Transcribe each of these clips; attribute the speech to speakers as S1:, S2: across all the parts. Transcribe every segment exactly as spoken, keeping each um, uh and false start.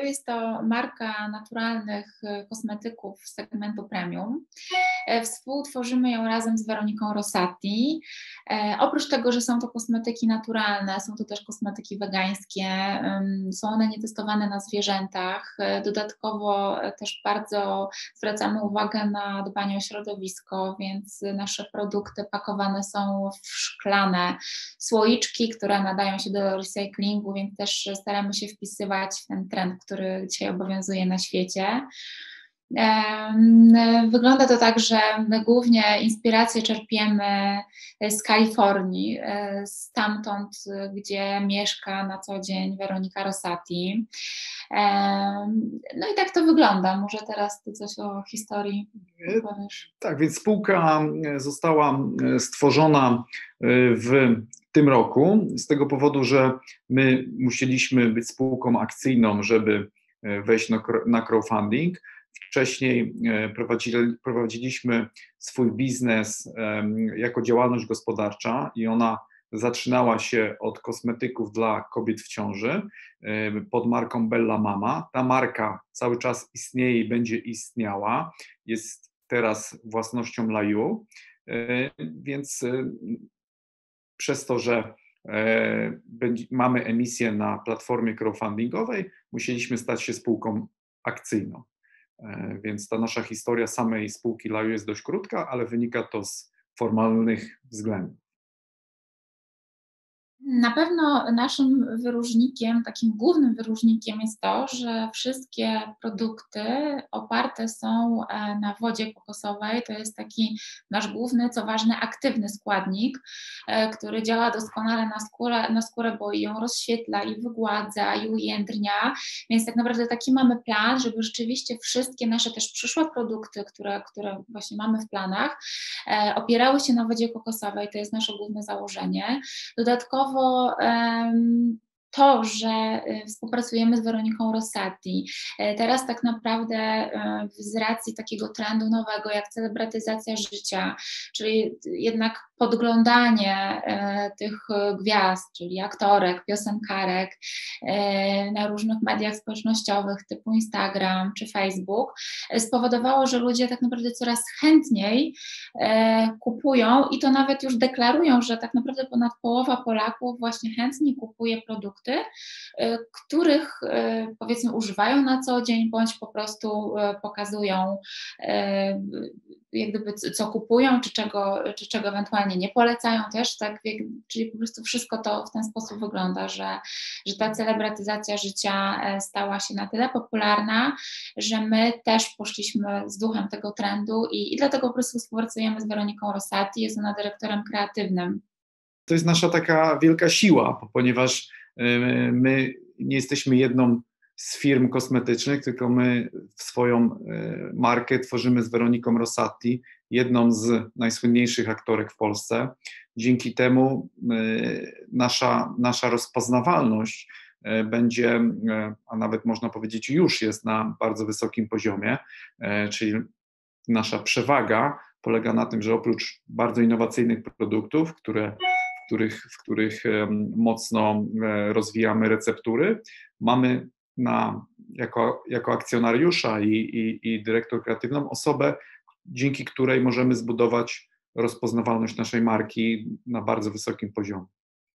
S1: jest to marka naturalnych kosmetyków z segmentu premium. Współtworzymy ją razem z Weroniką Rosati. Oprócz tego, że są to kosmetyki naturalne, są to też kosmetyki wegańskie, są one nietestowane na zwierzętach. Dodatkowo też bardzo zwracamy uwagę na dbanie o środowisko, więc nasze produkty pakowane są w szklane słoiczki, które nadają się do recyklingu, więc też staramy się wpisywać w ten trend, który dzisiaj obowiązuje na świecie. Wygląda to tak, że my głównie inspiracje czerpiemy z Kalifornii, stamtąd, gdzie mieszka na co dzień Weronika Rosati. No i tak to wygląda. Może teraz ty coś o historii powiesz?
S2: Tak, więc spółka została stworzona w tym roku z tego powodu, że my musieliśmy być spółką akcyjną, żeby wejść na crowdfunding. Wcześniej prowadzili, prowadziliśmy swój biznes jako działalność gospodarcza i ona zaczynała się od kosmetyków dla kobiet w ciąży pod marką Bella Mama. Ta marka cały czas istnieje i będzie istniała. Jest teraz własnością Laju, więc przez to, że mamy emisję na platformie crowdfundingowej, musieliśmy stać się spółką akcyjną. Więc ta nasza historia samej spółki Laju jest dość krótka, ale wynika to z formalnych względów.
S1: Na pewno naszym wyróżnikiem, takim głównym wyróżnikiem jest to, że wszystkie produkty oparte są na wodzie kokosowej. To jest taki nasz główny, co ważne, aktywny składnik, który działa doskonale na skórę, na skórę, bo i ją rozświetla, i wygładza, i ujędrnia. Więc tak naprawdę taki mamy plan, żeby rzeczywiście wszystkie nasze też przyszłe produkty, które, które właśnie mamy w planach, opierały się na wodzie kokosowej. To jest nasze główne założenie. Dodatkowo to, że współpracujemy z Weroniką Rosati, teraz tak naprawdę z racji takiego trendu nowego jak celebratyzacja życia, czyli jednak podglądanie tych gwiazd, czyli aktorek, piosenkarek na różnych mediach społecznościowych typu Instagram czy Facebook, spowodowało, że ludzie tak naprawdę coraz chętniej kupują i to nawet już deklarują, że tak naprawdę ponad połowa Polaków właśnie chętnie kupuje produkty, których powiedzmy używają na co dzień, bądź po prostu pokazują jak gdyby co kupują, czy czego, czy czego ewentualnie nie polecają też, tak, czyli po prostu wszystko to w ten sposób wygląda, że, że ta celebratyzacja życia stała się na tyle popularna, że my też poszliśmy z duchem tego trendu i, i dlatego po prostu współpracujemy z Weroniką Rosati, jest ona dyrektorem kreatywnym.
S2: To jest nasza taka wielka siła, ponieważ my nie jesteśmy jedną z firm kosmetycznych, tylko my swoją markę tworzymy z Weroniką Rosati, jedną z najsłynniejszych aktorek w Polsce. Dzięki temu nasza, nasza rozpoznawalność będzie, a nawet można powiedzieć już jest na bardzo wysokim poziomie, czyli nasza przewaga polega na tym, że oprócz bardzo innowacyjnych produktów, które w których, w których mocno rozwijamy receptury, mamy na, jako, jako akcjonariusza i, i, i dyrektor kreatywną osobę, dzięki której możemy zbudować rozpoznawalność naszej marki na bardzo wysokim poziomie.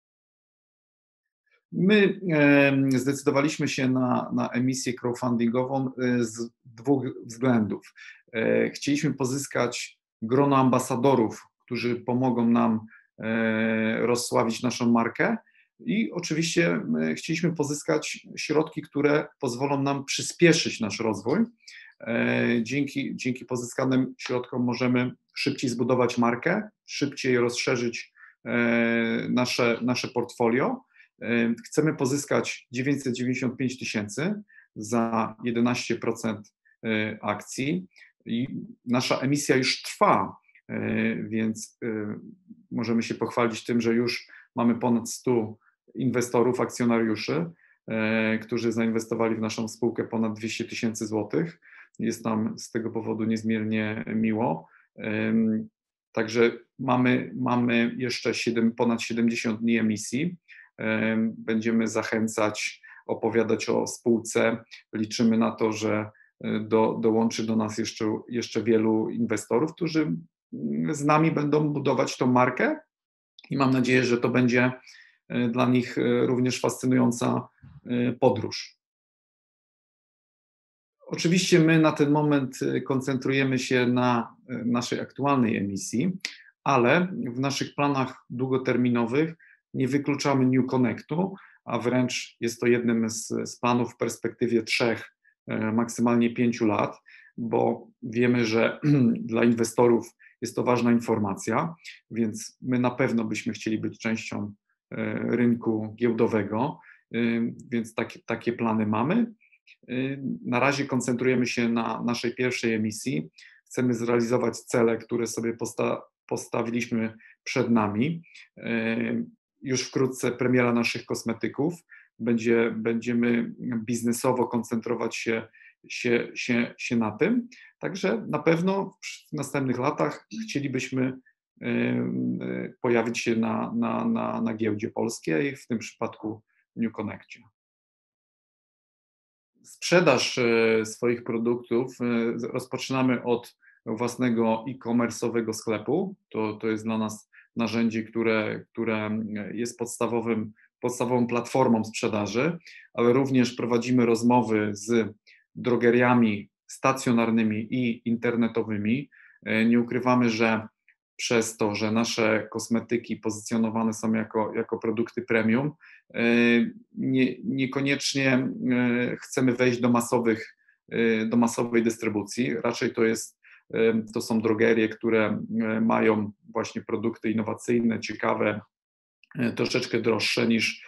S2: My e, zdecydowaliśmy się na, na emisję crowdfundingową z dwóch względów. E, chcieliśmy pozyskać grono ambasadorów, którzy pomogą nam rozsławić naszą markę i oczywiście chcieliśmy pozyskać środki, które pozwolą nam przyspieszyć nasz rozwój. Dzięki, dzięki pozyskanym środkom możemy szybciej zbudować markę, szybciej rozszerzyć nasze, nasze portfolio. Chcemy pozyskać dziewięćset dziewięćdziesiąt pięć tysięcy za jedenaście procent akcji i nasza emisja już trwa, więc możemy się pochwalić tym, że już mamy ponad stu inwestorów, akcjonariuszy, którzy zainwestowali w naszą spółkę ponad dwieście tysięcy złotych. Jest nam z tego powodu niezmiernie miło. Także mamy, mamy jeszcze siedem, ponad siedemdziesiąt dni emisji. Będziemy zachęcać opowiadać o spółce. Liczymy na to, że do, dołączy do nas jeszcze, jeszcze wielu inwestorów, którzy z nami będą budować tą markę i mam nadzieję, że to będzie dla nich również fascynująca podróż. Oczywiście my na ten moment koncentrujemy się na naszej aktualnej emisji, ale w naszych planach długoterminowych nie wykluczamy New Connectu, a wręcz jest to jednym z, z planów w perspektywie trzech, maksymalnie pięciu lat, bo wiemy, że dla inwestorów jest to ważna informacja, więc my na pewno byśmy chcieli być częścią rynku giełdowego, więc takie, takie plany mamy. Na razie koncentrujemy się na naszej pierwszej emisji. Chcemy zrealizować cele, które sobie posta postawiliśmy przed nami. Już wkrótce premiera naszych kosmetyków. Będzie, będziemy biznesowo koncentrować się, się, się, się na tym. Także na pewno w następnych latach chcielibyśmy pojawić się na, na, na, na giełdzie polskiej, w tym przypadku New Connectie. Sprzedaż swoich produktów rozpoczynamy od własnego e-commerce'owego sklepu. To, to jest dla nas narzędzie, które, które jest podstawowym, podstawową platformą sprzedaży, ale również prowadzimy rozmowy z drogeriami stacjonarnymi i internetowymi. Nie ukrywamy, że przez to, że nasze kosmetyki pozycjonowane są jako, jako produkty premium, nie, niekoniecznie chcemy wejść do masowych, do masowej dystrybucji. Raczej to jest, to są drogerie, które mają właśnie produkty innowacyjne, ciekawe, troszeczkę droższe niż,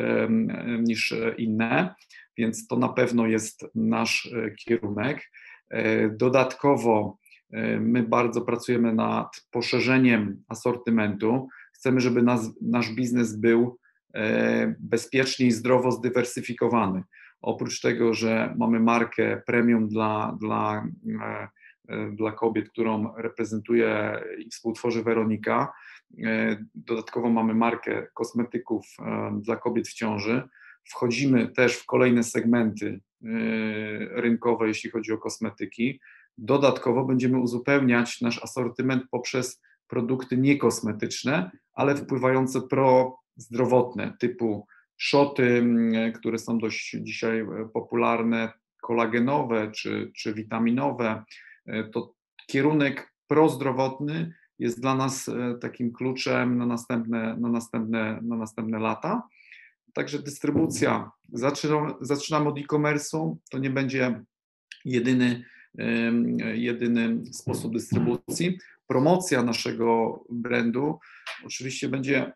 S2: niż inne, więc to na pewno jest nasz kierunek. Dodatkowo my bardzo pracujemy nad poszerzeniem asortymentu. Chcemy, żeby nas, nasz biznes był bezpiecznie i zdrowo zdywersyfikowany. Oprócz tego, że mamy markę premium dla, dla, dla kobiet, którą reprezentuje i współtworzy Weronika, dodatkowo mamy markę kosmetyków dla kobiet w ciąży. Wchodzimy też w kolejne segmenty rynkowe, jeśli chodzi o kosmetyki. Dodatkowo będziemy uzupełniać nasz asortyment poprzez produkty niekosmetyczne, ale wpływające prozdrowotne, typu szoty, które są dość dzisiaj popularne, kolagenowe czy, czy witaminowe. To kierunek prozdrowotny jest dla nas takim kluczem na następne, na następne, na następne lata. Także dystrybucja, zaczynamy, zaczynamy od e-commerce'u, to nie będzie jedyny, jedyny sposób dystrybucji. Promocja naszego brandu oczywiście będzie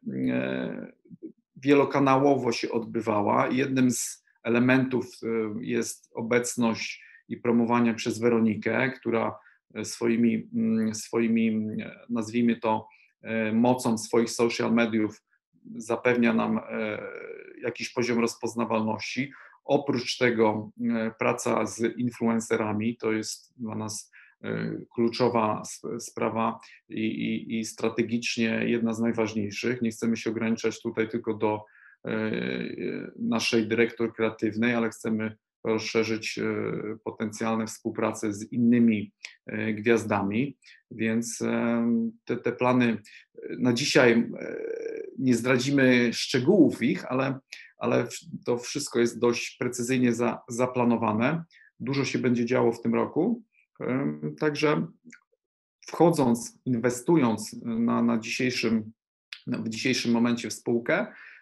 S2: wielokanałowo się odbywała. Jednym z elementów jest obecność i promowanie przez Weronikę, która swoimi, swoimi nazwijmy to, mocą swoich social mediów zapewnia nam jakiś poziom rozpoznawalności. Oprócz tego praca z influencerami to jest dla nas kluczowa sprawa i, i, i strategicznie jedna z najważniejszych. Nie chcemy się ograniczać tutaj tylko do naszej dyrektor kreatywnej, ale chcemy rozszerzyć potencjalne współpracę z innymi gwiazdami, więc te, te plany na dzisiaj nie zdradzimy szczegółów ich, ale, ale to wszystko jest dość precyzyjnie za, zaplanowane. Dużo się będzie działo w tym roku, także wchodząc, inwestując na, na dzisiejszym, w dzisiejszym momencie w spółkę,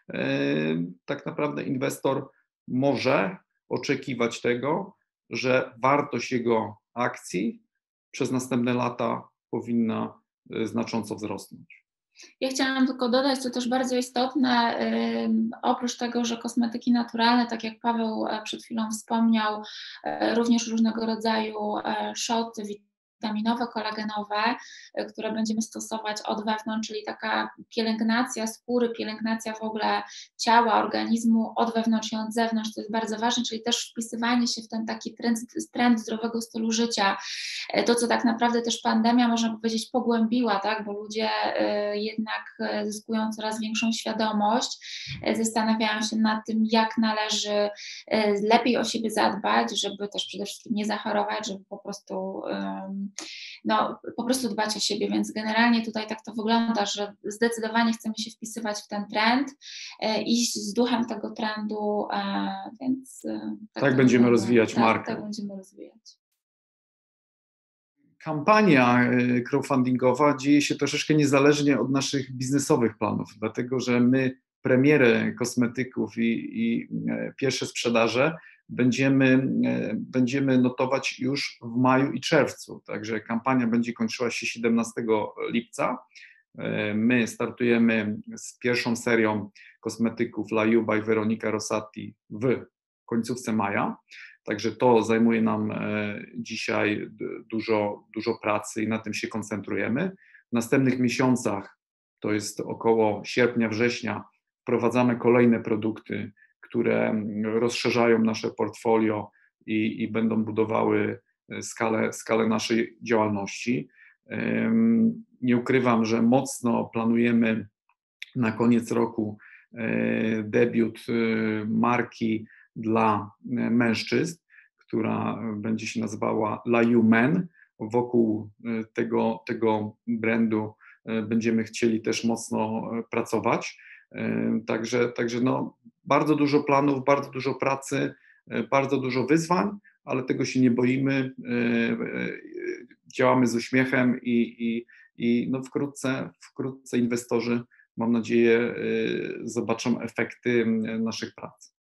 S2: tak naprawdę inwestor może oczekiwać tego, że wartość jego akcji przez następne lata powinna znacząco wzrosnąć.
S1: Ja chciałam tylko dodać, co też bardzo istotne, oprócz tego, że kosmetyki naturalne, tak jak Paweł przed chwilą wspomniał, również różnego rodzaju szoty, witaminowe, kolagenowe, które będziemy stosować od wewnątrz, czyli taka pielęgnacja skóry, pielęgnacja w ogóle ciała, organizmu od wewnątrz i od zewnątrz, to jest bardzo ważne, czyli też wpisywanie się w ten taki trend, trend zdrowego stylu życia, to co tak naprawdę też pandemia, można powiedzieć, pogłębiła, tak, bo ludzie jednak zyskują coraz większą świadomość, zastanawiają się nad tym, jak należy lepiej o siebie zadbać, żeby też przede wszystkim nie zachorować, żeby po prostu, no, po prostu dbać o siebie, więc generalnie tutaj tak to wygląda, że zdecydowanie chcemy się wpisywać w ten trend, iść z duchem tego trendu, więc
S2: tak, tak będziemy
S1: wygląda.
S2: rozwijać
S1: tak,
S2: markę.
S1: Tak będziemy rozwijać.
S2: Kampania crowdfundingowa dzieje się troszeczkę niezależnie od naszych biznesowych planów, dlatego że my premierę kosmetyków i, i pierwsze sprzedaże będziemy, będziemy notować już w maju i czerwcu, także kampania będzie kończyła się siedemnastego lipca. My startujemy z pierwszą serią kosmetyków La You by Veronica Rosati w końcówce maja. Także to zajmuje nam dzisiaj dużo, dużo pracy i na tym się koncentrujemy. W następnych miesiącach, to jest około sierpnia, września, wprowadzamy kolejne produkty, które rozszerzają nasze portfolio i, i będą budowały skalę, skalę naszej działalności. Nie ukrywam, że mocno planujemy na koniec roku debiut marki dla mężczyzn, która będzie się nazywała La You Men. Wokół tego, tego brandu będziemy chcieli też mocno pracować. Także, także no, bardzo dużo planów, bardzo dużo pracy, bardzo dużo wyzwań, ale tego się nie boimy. Działamy z uśmiechem i, i, i no wkrótce, wkrótce inwestorzy, mam nadzieję, zobaczą efekty naszych prac.